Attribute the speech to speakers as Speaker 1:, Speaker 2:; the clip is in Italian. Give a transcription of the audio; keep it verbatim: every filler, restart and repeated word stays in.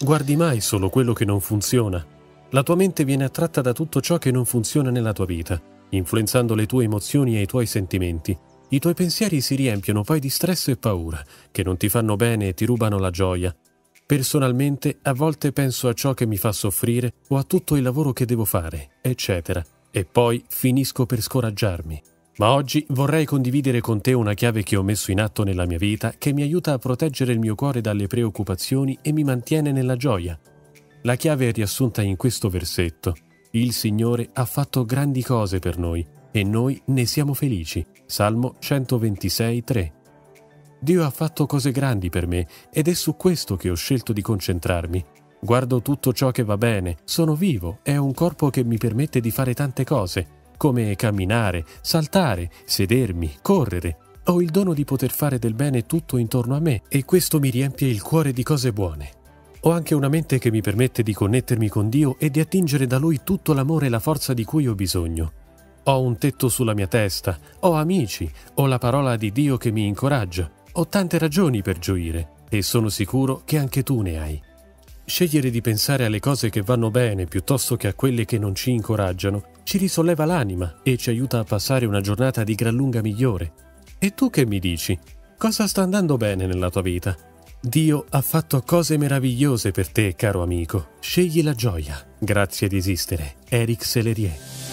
Speaker 1: guardi mai solo quello che non funziona. La tua mente viene attratta da tutto ciò che non funziona nella tua vita, influenzando le tue emozioni e i tuoi sentimenti. I tuoi pensieri si riempiono poi di stress e paura, che non ti fanno bene e ti rubano la gioia. Personalmente, a volte penso a ciò che mi fa soffrire o a tutto il lavoro che devo fare, eccetera, e poi finisco per scoraggiarmi. Ma oggi vorrei condividere con te una chiave che ho messo in atto nella mia vita che mi aiuta a proteggere il mio cuore dalle preoccupazioni e mi mantiene nella gioia. La chiave è riassunta in questo versetto. Il Signore ha fatto grandi cose per noi e noi ne siamo felici. Salmo centoventisei, tre. Dio ha fatto cose grandi per me ed è su questo che ho scelto di concentrarmi. Guardo tutto ciò che va bene, sono vivo e ho un corpo che mi permette di fare tante cose, come camminare, saltare, sedermi, correre. Ho il dono di poter fare del bene tutto intorno a me e questo mi riempie il cuore di cose buone. Ho anche una mente che mi permette di connettermi con Dio e di attingere da Lui tutto l'amore e la forza di cui ho bisogno. Ho un tetto sulla mia testa, ho amici, ho la parola di Dio che mi incoraggia, ho tante ragioni per gioire e sono sicuro che anche tu ne hai. Scegliere di pensare alle cose che vanno bene piuttosto che a quelle che non ci incoraggiano ci risolleva l'anima e ci aiuta a passare una giornata di gran lunga migliore. E tu che mi dici? Cosa sta andando bene nella tua vita? Dio ha fatto cose meravigliose per te, caro amico. Scegli la gioia. Grazie di esistere. Eric Sellerier.